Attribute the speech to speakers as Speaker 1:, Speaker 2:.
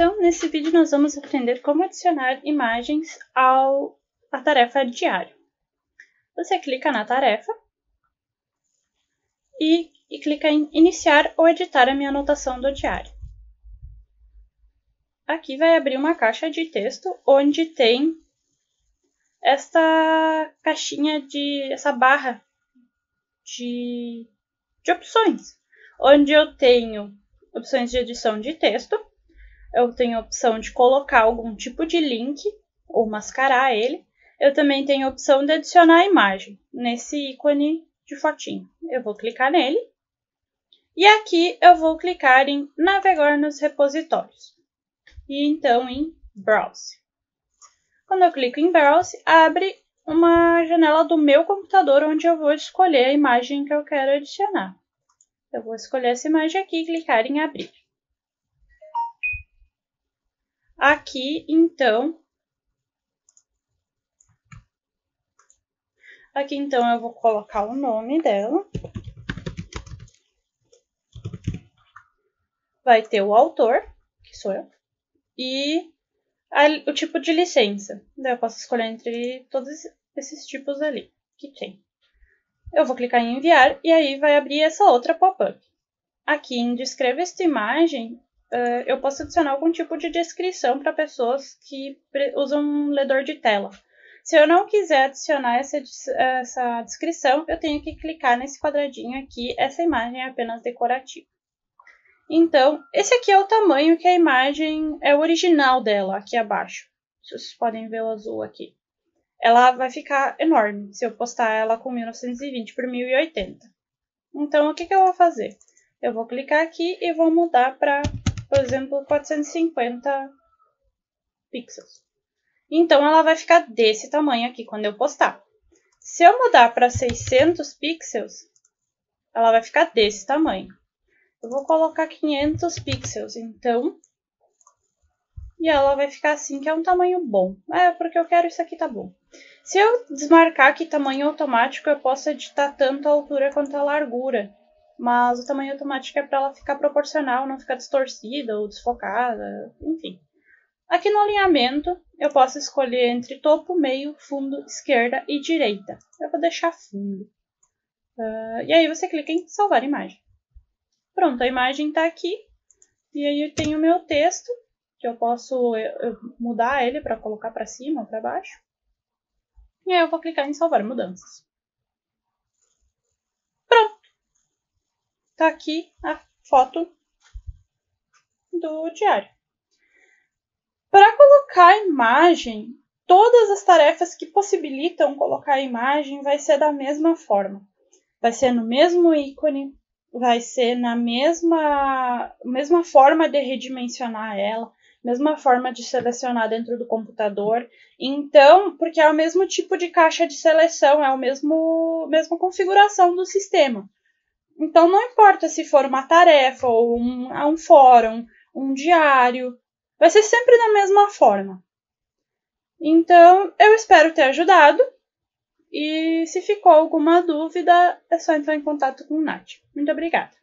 Speaker 1: Então, nesse vídeo nós vamos aprender como adicionar imagens à tarefa diário. Você clica na tarefa e clica em iniciar ou editar a minha anotação do diário. Aqui vai abrir uma caixa de texto onde tem esta caixinha essa barra de opções, onde eu tenho opções de edição de texto, eu tenho a opção de colocar algum tipo de link ou mascarar ele, eu também tenho a opção de adicionar a imagem nesse ícone de fotinho. Eu vou clicar nele e aqui eu vou clicar em navegar nos repositórios e então em Browse. Quando eu clico em Browse, abre uma janela do meu computador onde eu vou escolher a imagem que eu quero adicionar. Eu vou escolher essa imagem aqui e clicar em abrir. Aqui, então, eu vou colocar o nome dela. Vai ter o autor, que sou eu, e o tipo de licença. Daí eu posso escolher entre todos esses tipos ali que tem. Eu vou clicar em enviar e aí vai abrir essa outra pop-up. Aqui em descreva esta imagem, eu posso adicionar algum tipo de descrição para pessoas que usam um ledor de tela. Se eu não quiser adicionar essa descrição, eu tenho que clicar nesse quadradinho aqui. Essa imagem é apenas decorativa. Então, esse aqui é o tamanho que a imagem é o original dela, aqui abaixo. Vocês podem ver o azul aqui. Ela vai ficar enorme se eu postar ela com 1920 por 1080. Então, o que eu vou fazer? Eu vou clicar aqui e vou mudar para, por exemplo, 450 pixels. Então, ela vai ficar desse tamanho aqui quando eu postar. Se eu mudar para 600 pixels, ela vai ficar desse tamanho. Eu vou colocar 500 pixels, então, e ela vai ficar assim, que é um tamanho bom. Porque eu quero isso aqui, tá bom. Se eu desmarcar aqui tamanho automático, eu posso editar tanto a altura quanto a largura. Mas o tamanho automático é para ela ficar proporcional, não ficar distorcida ou desfocada, enfim. Aqui no alinhamento, eu posso escolher entre topo, meio, fundo, esquerda e direita. Eu vou deixar fundo. E aí você clica em salvar imagem. Pronto, a imagem está aqui. E aí eu tenho o meu texto, que eu posso mudar ele para colocar para cima ou para baixo. E aí eu vou clicar em salvar mudanças. Pronto! Está aqui a foto do diário. Para colocar a imagem, todas as tarefas que possibilitam colocar a imagem vai ser da mesma forma. Vai ser no mesmo ícone, vai ser na mesma forma de redimensionar ela, mesma forma de selecionar dentro do computador. Então, porque é o mesmo tipo de caixa de seleção, é a mesma configuração do sistema. Então, não importa se for uma tarefa ou um fórum, um diário, vai ser sempre da mesma forma. Então, eu espero ter ajudado. E se ficou alguma dúvida, é só entrar em contato com o Nath. Muito obrigada!